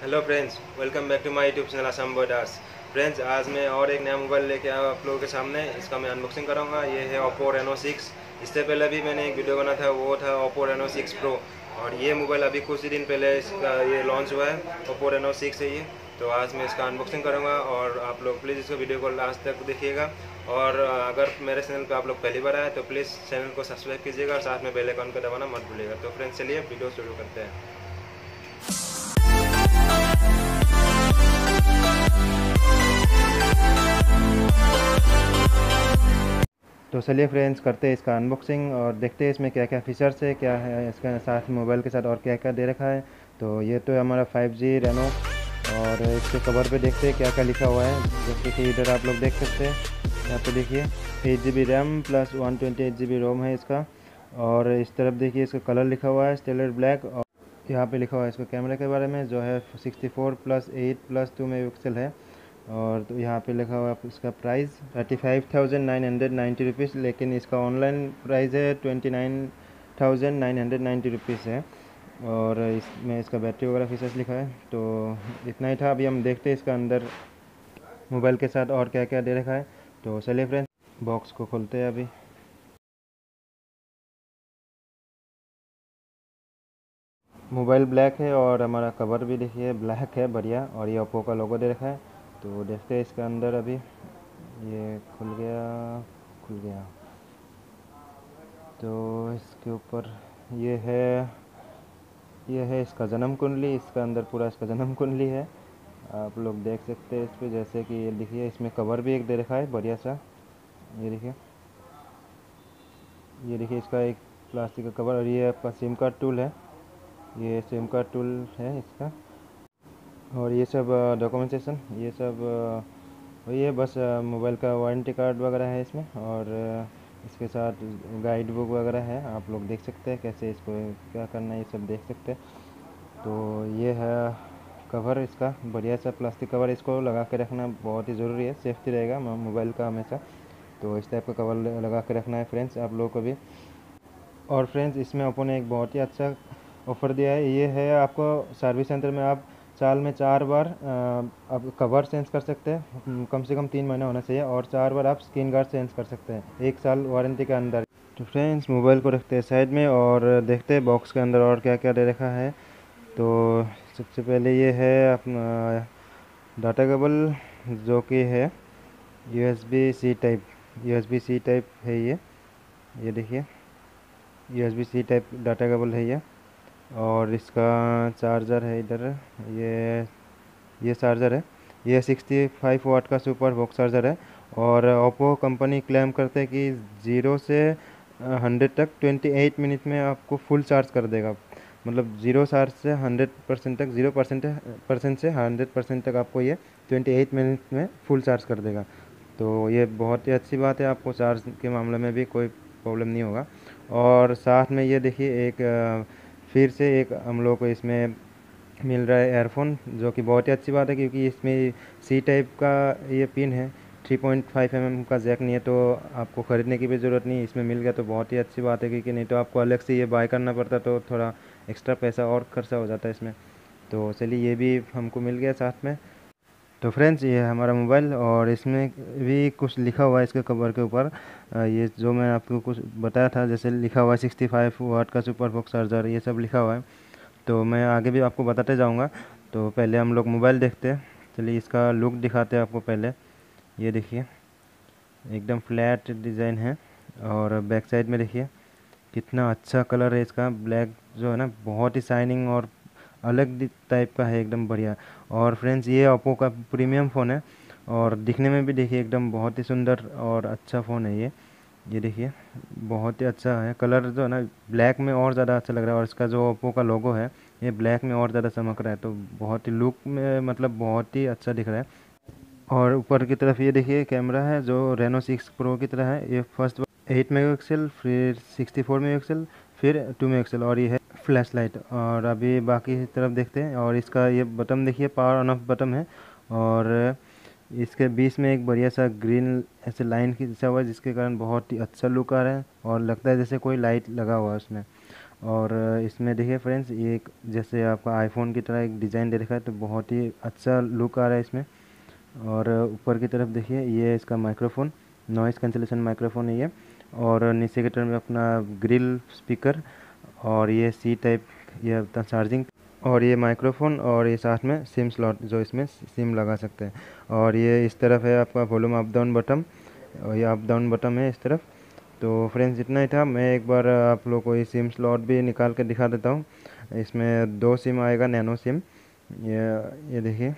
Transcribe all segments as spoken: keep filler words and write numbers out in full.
Hello friends, welcome back to my YouTube channel Assam बॉयडार्स। Friends, आज मैं और एक नया मोबाइल लेके आया हूँ आप लोगों के सामने। इसका मैं अनबॉक्सिंग करूँगा। ये है ओप्पो रेनो सिक्स। इससे पहले भी मैंने एक वीडियो बना था, वो था ओप्पो रेनो सिक्स प्रो। और ये मोबाइल अभी कुछ ही दिन पहले इसका ये लॉन्च हुआ है, ओप्पो रेनो सिक्स है ये। तो आज मैं इसका अनबॉक्सिंग करूँगा और आप लोग प्लीज़ इसको वीडियो को लास्ट तक देखिएगा। और अगर मेरे चैनल पर आप लोग पहली बार आए तो प्लीज़ चैनल को सब्सक्राइब कीजिएगा और साथ में बेल आइकन को दबाना मत भूलिएगा। तो फ्रेंड्स, चलिए वीडियो शुरू करते हैं। तो चलिए फ्रेंड्स, करते हैं इसका अनबॉक्सिंग और देखते हैं इसमें क्या क्या फीचर्स है, क्या है इसके साथ मोबाइल के साथ और क्या क्या दे रखा है। तो ये तो है हमारा फाइव जी रेनो। और इसके कवर पे देखते हैं क्या क्या लिखा हुआ है। जैसे कि इधर आप लोग देख सकते हैं, यहाँ पे देखिए eight G B RAM plus one twenty eight G B ROM है इसका। और इस तरफ देखिए इसका कलर लिखा हुआ है स्टेलर ब्लैक। और यहाँ पे लिखा हुआ है इसका कैमरे के बारे में, जो है sixty four plus eight plus two mega pixel है। और तो यहाँ पे लिखा हुआ है इसका price thirty five thousand nine hundred ninety rupees, लेकिन इसका ऑनलाइन प्राइस है twenty nine thousand nine hundred ninety rupees है। और इसमें इसका बैटरी वगैरह फीचर्स लिखा है। तो इतना ही था। अभी हम देखते हैं इसका अंदर मोबाइल के साथ और क्या क्या दे रखा है। तो चलिए फ्रेंड्स, बॉक्स को खोलते हैं अभी। मोबाइल ब्लैक है और हमारा कवर भी देखिए ब्लैक है, बढ़िया। और ये ओप्पो का लोगो दे रखा है। तो देखते हैं इसका अंदर अभी। ये खुल गया, खुल गया। तो इसके ऊपर ये है, ये है इसका जन्म कुंडली। इसका अंदर पूरा इसका जन्म कुंडली है, आप लोग देख सकते हैं इस पर। जैसे कि ये देखिए इसमें कवर भी एक दे रखा है बढ़िया सा। ये देखिए, ये देखिए इसका एक प्लास्टिक का कवर। और ये आपका सिम कार्ड टूल है, ये सिम कार्ड टूल है इसका। और ये सब डॉक्यूमेंटेशन, ये सब वही है बस। मोबाइल का वारंटी कार्ड वगैरह है इसमें। और इसके साथ गाइड बुक वगैरह है, आप लोग देख सकते हैं कैसे इसको क्या करना है, ये सब देख सकते हैं। तो ये है कवर इसका, बढ़िया सा प्लास्टिक कवर। इसको लगा के रखना बहुत ही ज़रूरी है, सेफ्टी रहेगा मोबाइल का हमेशा। तो इस टाइप का कवर लगा के रखना है फ्रेंड्स आप लोगों को भी। और फ्रेंड्स, इसमें ओप्पो ने एक बहुत ही अच्छा ऑफ़र दिया है। ये है आपको सर्विस सेंटर में आप साल में चार बार आप कवर चेंज कर सकते हैं, कम से कम तीन महीने होना चाहिए। और चार बार आप स्क्रीन गार्ड चेंज कर सकते हैं एक साल वारंटी के अंदर। तो फ्रेंड्स, मोबाइल को रखते हैं साइड में और देखते हैं बॉक्स के अंदर और क्या क्या दे रखा है। तो सबसे पहले ये है अपना डाटा केबल, जो कि है U S B C type, U S B C type है ये। ये देखिए U S B C type data cable है ये। और इसका चार्जर है इधर, ये ये चार्जर है। ये सिक्सटी फाइव वाट का सुपर वॉक चार्जर है। और ओप्पो कंपनी क्लेम करते हैं कि ज़ीरो से हंड्रेड तक ट्वेंटी एट मिनट में आपको फुल चार्ज कर देगा। मतलब ज़ीरो चार्ज से हंड्रेड परसेंट तक, ज़ीरो परसेंट परसेंट से हंड्रेड परसेंट तक आपको ये ट्वेंटी एट मिनट में फुल चार्ज कर देगा। तो ये बहुत ही अच्छी बात है, आपको चार्ज के मामले में भी कोई प्रॉब्लम नहीं होगा। और साथ में ये देखिए एक फिर से एक हम लोग को इसमें मिल रहा है एयरफोन, जो कि बहुत ही अच्छी बात है, क्योंकि इसमें सी टाइप का ये पिन है। Three point five M M का जैक नहीं है, तो आपको ख़रीदने की भी ज़रूरत नहीं, इसमें मिल गया तो बहुत ही अच्छी बात है। क्योंकि नहीं तो आपको अलग से ये बाय करना पड़ता, तो थोड़ा एक्स्ट्रा पैसा और खर्चा हो जाता है इसमें। तो चलिए, ये भी हमको मिल गया साथ में। तो फ्रेंड्स, ये है हमारा मोबाइल और इसमें भी कुछ लिखा हुआ है इसके कवर के ऊपर। ये जो मैं आपको कुछ बताया था, जैसे लिखा हुआ है सिक्सटी फाइव वाट का सुपर वॉक चार्जर, ये सब लिखा हुआ है। तो मैं आगे भी आपको बताते जाऊंगा। तो पहले हम लोग मोबाइल देखते हैं। चलिए इसका लुक दिखाते हैं आपको पहले। ये देखिए एकदम फ्लैट डिज़ाइन है। और बैक साइड में देखिए कितना अच्छा कलर है इसका। ब्लैक जो है ना, बहुत ही शाइनिंग और अलग टाइप का है, एकदम बढ़िया। और फ्रेंड्स, ये ओप्पो का प्रीमियम फ़ोन है और दिखने में भी देखिए एकदम बहुत ही सुंदर और अच्छा फ़ोन है ये। ये देखिए बहुत ही अच्छा है। कलर जो है ना, ब्लैक में और ज़्यादा अच्छा लग रहा है। और इसका जो ओप्पो का लोगो है, ये ब्लैक में और ज़्यादा चमक रहा है। तो बहुत ही लुक में मतलब बहुत ही अच्छा दिख रहा है। और ऊपर की तरफ ये देखिए कैमरा है, जो रेनो सिक्स प्रो की तरह है। ये फर्स्ट एट मेगापिक्सल, फिर सिक्सटी फोर मेगापिक्सल, फिर टू मेगापिक्सल। और ये है फ्लैश लाइट। और अभी बाकी तरफ देखते हैं। और इसका ये बटन देखिए, पावर ऑन ऑफ बटन है। और इसके बीच में एक बढ़िया सा ग्रीन ऐसे लाइन खींचा हुआ है, जिसके कारण बहुत ही अच्छा लुक आ रहा है और लगता है जैसे कोई लाइट लगा हुआ है उसमें। और इसमें देखिए फ्रेंड्स, ये एक जैसे आपका आईफोन की तरह एक डिज़ाइन दे रखा है, तो बहुत ही अच्छा लुक आ रहा है इसमें। और ऊपर की तरफ देखिए, ये इसका माइक्रोफोन, नॉइज़ कैंसिलेशन माइक्रोफोन है ये। और नीचे की तरफ में अपना ग्रिल स्पीकर, और ये सी टाइप, ये अपना चार्जिंग, और ये माइक्रोफोन, और ये साथ में सिम स्लॉट जो इसमें सिम लगा सकते हैं। और ये इस तरफ है आपका वॉल्यूम अप डाउन बटन, और ये अप डाउन बटन है इस तरफ। तो फ्रेंड्स इतना ही था। मैं एक बार आप लोग को ये सिम स्लॉट भी निकाल के दिखा देता हूँ। इसमें दो सिम आएगा, नैनो सिम। ये ये देखिए,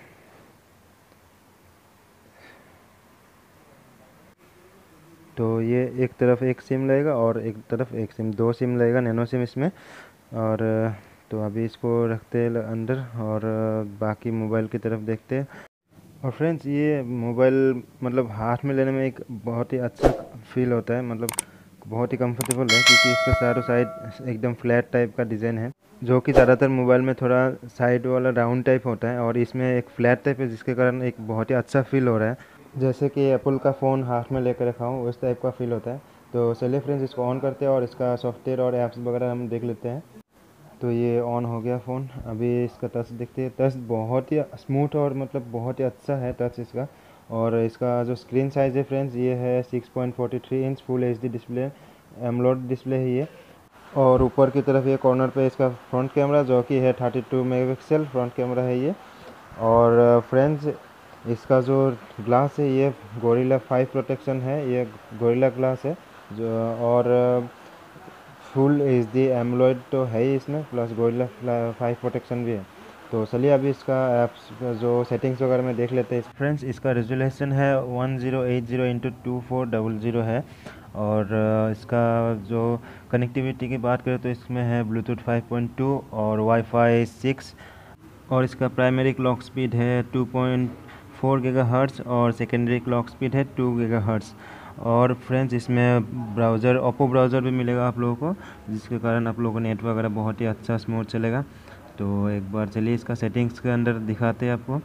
तो ये एक तरफ एक सिम लगेगा और एक तरफ एक सिम, दो सिम लगेगा, नैनो सिम इसमें। और तो अभी इसको रखते हैं अंदर, और बाकी मोबाइल की तरफ देखते हैं। और फ्रेंड्स, ये मोबाइल मतलब हाथ में लेने में एक बहुत ही अच्छा फील होता है, मतलब बहुत ही कंफर्टेबल है, क्योंकि इसका चारों साइड एकदम फ्लैट टाइप का डिज़ाइन है, जो कि ज़्यादातर मोबाइल में थोड़ा साइड वाला राउंड टाइप होता है, और इसमें एक फ्लैट टाइप है, जिसके कारण एक बहुत ही अच्छा फील हो रहा है, जैसे कि एप्पल का फ़ोन हाथ में लेकर रखा हूँ उस टाइप का फील होता है। तो चलिए फ्रेंड्स, इसको ऑन करते हैं और इसका सॉफ्टवेयर और ऐप्स वगैरह हम देख लेते हैं। तो ये ऑन हो गया फ़ोन। अभी इसका टच देखते हैं। टच बहुत ही स्मूथ और मतलब बहुत ही अच्छा है टच इसका। और इसका जो स्क्रीन साइज़ है फ्रेंड्स, ये है six point forty three inch full H D display, AMOLED display है ये। और ऊपर की तरफ ये कॉर्नर पे इसका फ्रंट कैमरा, जो कि है thirty two megapixel front camera है ये। और फ्रेंड्स, इसका जो ग्लास है ये गोरिल्ला फाइव प्रोटेक्शन है, ये गोरिल्ला ग्लास है जो। और फुल एच डी एमोलेड तो है ही इसमें, प्लस गोरिल्ला फाइव प्रोटेक्शन भी है। तो चलिए अभी इसका ऐप्स जो सेटिंग्स वगैरह में देख लेते हैं। फ्रेंड्स, इसका रेजोल्यूशन है one zero eight zero into two four double zero है। और इसका जो कनेक्टिविटी की बात करें तो इसमें है ब्लूटूथ फाइव पॉइंट टू और वाईफाई सिक्स। और इसका प्राइमरी क्लॉक स्पीड है टू पॉइंट फोर गीगाहर्ट्ज़ और सेकेंडरी क्लॉक स्पीड है टू गीगाहर्ट्ज़। और फ्रेंड्स, इसमें ब्राउज़र, ओप्पो ब्राउज़र भी मिलेगा आप लोगों को, जिसके कारण आप लोगों को नेट वगैरह बहुत ही अच्छा स्मूथ चलेगा। तो एक बार चलिए इसका सेटिंग्स के अंदर दिखाते हैं आपको।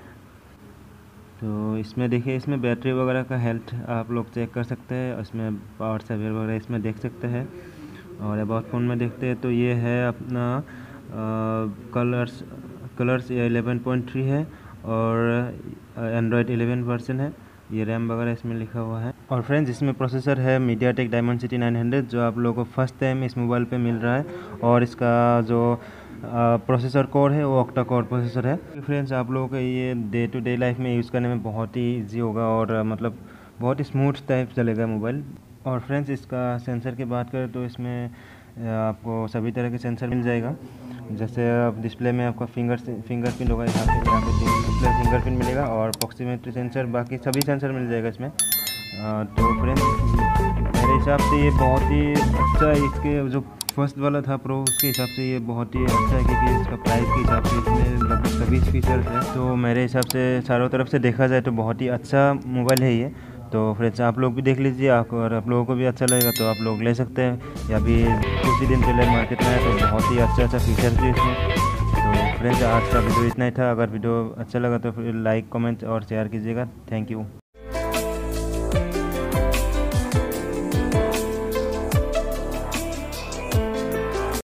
तो इसमें देखिए, इसमें बैटरी वगैरह का हेल्थ आप लोग चेक कर सकते हैं, इसमें पावर सेवर वगैरह इसमें देख सकते हैं। और अबाउट फ़ोन में देखते हैं तो ये है अपना colours colours eleven point three है, और एंड्रॉयड इलेवन वर्जन है। ये रैम वगैरह इसमें लिखा हुआ है। और फ्रेंड्स, इसमें प्रोसेसर है मीडियाटेक डायमेंसिटी नाइन हंड्रेड, जो आप लोगों को फर्स्ट टाइम इस मोबाइल पे मिल रहा है। और इसका जो प्रोसेसर कोर है वो ऑक्टा कोर प्रोसेसर है। फ्रेंड्स, आप लोगों को ये डे टू डे लाइफ में यूज़ करने में बहुत ही ईजी होगा, और मतलब बहुत ही स्मूथ टाइप चलेगा मोबाइल। और फ्रेंड्स, इसका सेंसर की बात करें तो इसमें आपको सभी तरह के सेंसर मिल जाएगा। जैसे अब डिस्प्ले में आपका फिंगर फिंगरप्रिंट होगा, यहाँ पे यहाँ पे डिस्प्ले फिंगरप्रिंट मिलेगा, और प्रॉक्सिमिटी सेंसर, बाकी सभी सेंसर मिल जाएगा इसमें। आ, तो फ्रेंड्स, मेरे हिसाब से ये बहुत ही अच्छा है। इसके जो फर्स्ट वाला था प्रो, उसके हिसाब से ये बहुत ही अच्छा है, क्योंकि इसका प्राइस के हिसाब से इसमें लगभग सभी फीचर्स हैं। तो मेरे हिसाब से चारों तरफ से देखा जाए तो बहुत ही अच्छा मोबाइल है ये। तो फ्रेंड्स, आप लोग भी देख लीजिए, आप अगर आप लोगों को भी अच्छा लगेगा तो आप लोग ले सकते हैं। या भी कुछ ही दिन पहले मार्केट में आया, तो बहुत ही अच्छा अच्छा फीचर्स भी इसमें। तो फ्रेंड्स, आज का वीडियो इतना ही था। अगर वीडियो अच्छा लगा तो फिर लाइक, कमेंट और शेयर कीजिएगा। Thank you.